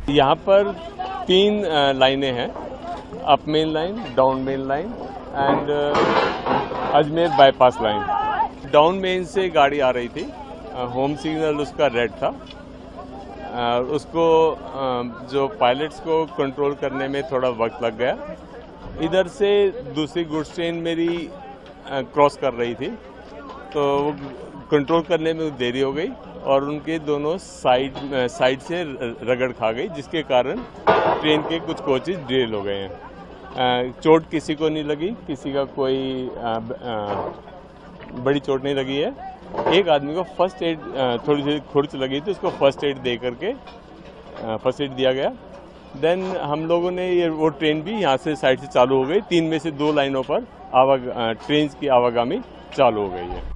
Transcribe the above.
यहाँ पर 3 लाइनें हैं, up main line, down main line and Ajmer bypass line. Down main से गाड़ी आ रही थी, होम सिग्नल उसका रेड था। उसको जो पायलट्स को कंट्रोल करने में थोड़ा वक्त लग गया। इधर से दूसरी गुड्स ट्रेन मेरी क्रॉस कर रही थी, तो कंट्रोल करने में देरी हो गई और उनके दोनों साइड से रगड़ खा गई, जिसके कारण ट्रेन के कुछ कोचेज डिरेल हो गए हैं। चोट किसी को नहीं लगी, किसी का कोई बड़ी चोट नहीं लगी है। एक आदमी को फर्स्ट एड, थोड़ी सी खुरच लगी थी, उसको फर्स्ट एड दे करके फर्स्ट एड दिया गया। देन हम लोगों ने वो ट्रेन भी यहाँ से साइड से चालू हो गई। 3 में से 2 लाइनों पर ट्रेन की आवागमन चालू हो गई है।